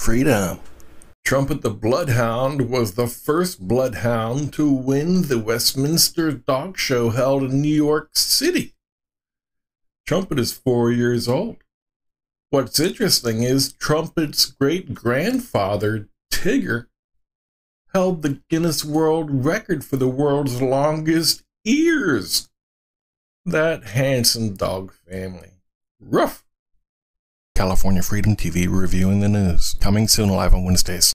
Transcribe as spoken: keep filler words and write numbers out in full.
freedom. Trumpet the Bloodhound was the first bloodhound to win the Westminster dog show held in New York City. Trumpet is four years old. What's interesting is Trumpet's great-grandfather, Tigger, held the Guinness World Record for the world's longest ears. That handsome dog family. Ruff. California Freedom T V reviewing the news. Coming soon live on Wednesdays.